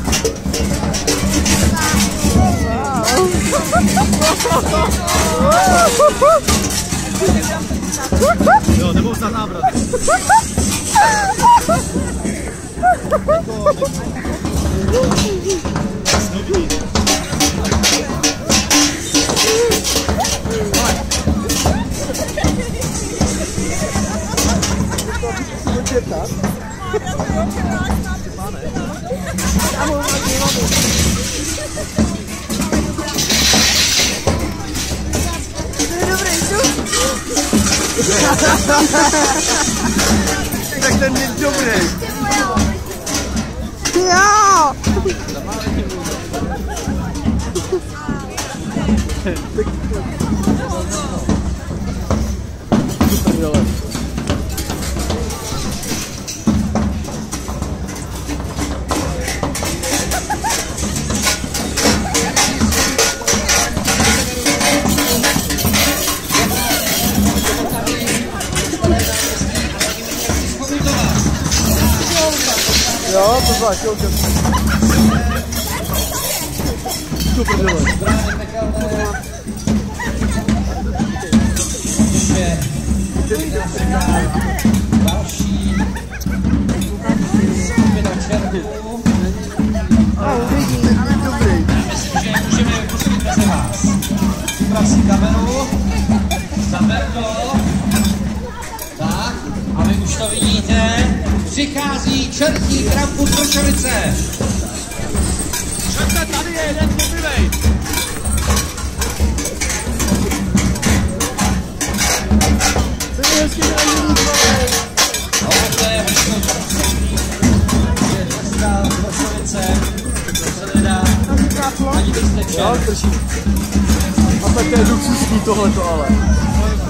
Jo, nebo za návrat. Tak ten je dobrý. Jo. Jo, to zvlášť, jo. Super dělat. Další skupina červů. Dobrý. Myslím, že můžeme pustit mezi vás. Připrav si kameru. Zaberdo. Tak, a vy už to vidíte. Přichází čertí Krampus Vršovice. Čerte, tady je jeden mobilej. To je hezky, že ani nic máme. A to je Vršovice. Je dneska Vršovice. To se nedá. Ani byste čel. Jo, drží. A také luxusní tohleto ale.